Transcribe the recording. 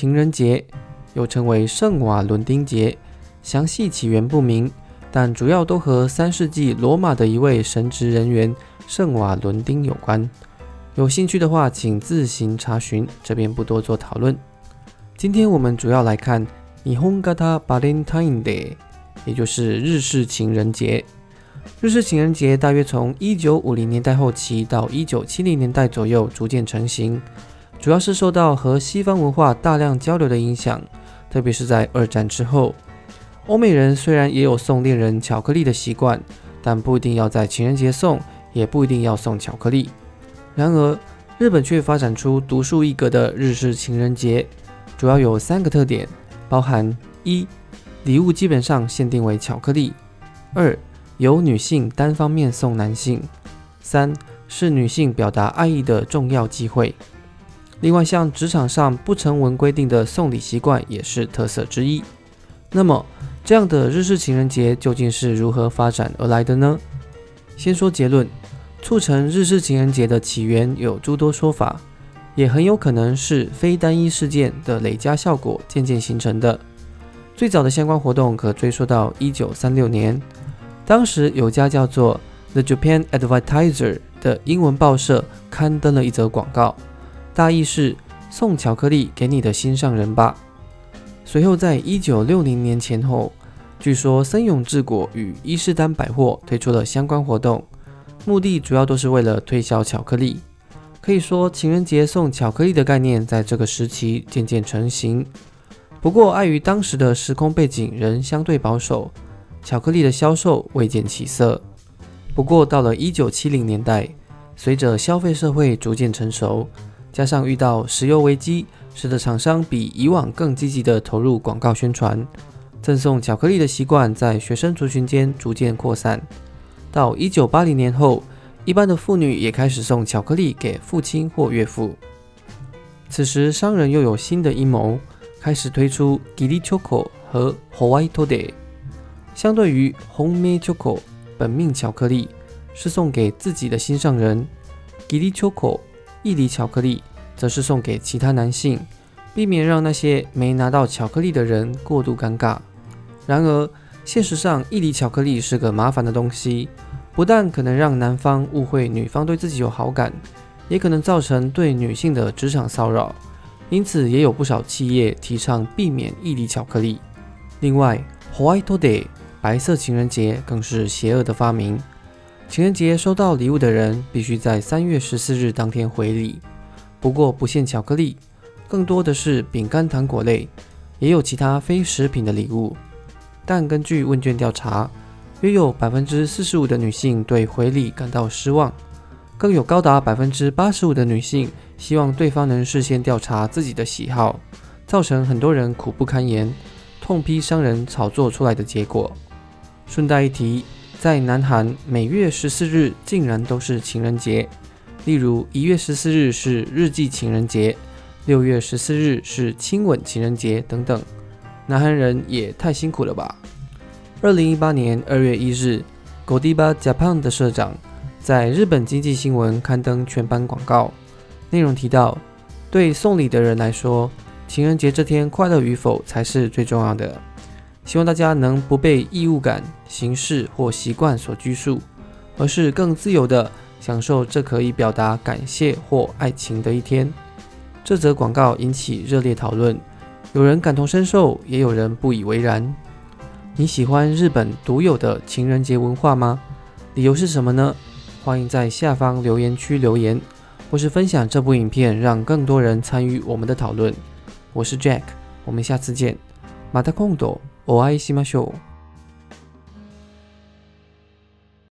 情人节，又称为圣瓦伦丁节，详细起源不明，但主要都和3世纪罗马的一位神职人员圣瓦伦丁有关。有兴趣的话，请自行查询，这边不多做讨论。今天我们主要来看日本型バレンタインデー，也就是日式情人节。日式情人节大约从1950年代后期到1970年代左右逐渐成型，主要是受到和西方文化大量交流的影响，特别是在2战之后。欧美人虽然也有送恋人巧克力的习惯，但不一定要在情人节送，也不一定要送巧克力。然而，日本却发展出独树一格的日式情人节，主要有3个特点，包含1. 礼物基本上限定为巧克力； 2. 由女性单方面送男性； 3. 是女性表达爱意的重要机会。另外，像职场上不成文规定的送礼习惯也是特色之一。那么，这样的日式情人节究竟是如何发展而来的呢？先说结论，促成日式情人节的起源有诸多说法，也很有可能是非单一事件的累加效果渐渐形成的。最早的相关活动可追溯到1936年，当时有家叫做 The Japan Advertiser 的英文报社刊登了一则广告，大意是送巧克力给你的心上人吧。随后在1960年前后，据说森永治果与伊势丹百货推出了相关活动，目的主要都是为了推销巧克力。可以说情人节送巧克力的概念在这个时期渐渐成型。不过碍于当时的时空背景仍相对保守，巧克力的销售未见起色。不过到了1970年代，随着消费社会逐渐成熟，加上遇到石油危机，使得厂商比以往更积极地投入广告宣传，赠送巧克力的习惯在学生族群间逐渐扩散。到1980年后，一般的妇女也开始送巧克力给父亲或岳父。此时商人又有新的阴谋，开始推出 Giri Choco 和 White Day。 相对于红梅 Choco 本命巧克力是送给自己的心上人， Giri Choco 义理巧克力则是送给其他男性，避免让那些没拿到巧克力的人过度尴尬。然而现实上，义理巧克力是个麻烦的东西，不但可能让男方误会女方对自己有好感，也可能造成对女性的职场骚扰，因此也有不少企业提倡避免义理巧克力。另外 White Day 白色情人节更是邪恶的发明，情人节收到礼物的人必须在3月14日当天回礼，不过不限巧克力，更多的是饼干糖果类，也有其他非食品的礼物。但根据问卷调查，约有 45% 的女性对回礼感到失望，更有高达 85% 的女性希望对方能事先调查自己的喜好，造成很多人苦不堪言，痛批商人炒作出来的结果。顺带一提，在南韩每月14日竟然都是情人节，例如1月14日是日记情人节，6月14日是亲吻情人节等等，南韩人也太辛苦了吧。2018年2月1日 Godiva Japan 的社长在日本经济新闻刊登全版广告，内容提到，对送礼的人来说，情人节这天快乐与否才是最重要的，希望大家能不被义务感、形式或习惯所拘束，而是更自由地享受这可以表达感谢或爱情的一天。这则广告引起热烈讨论，有人感同身受，也有人不以为然。你喜欢日本独有的情人节文化吗？理由是什么呢？欢迎在下方留言区留言，或是分享这部影片，让更多人参与我们的讨论。我是 Jack， 我们下次见。また今度お会いしましょう。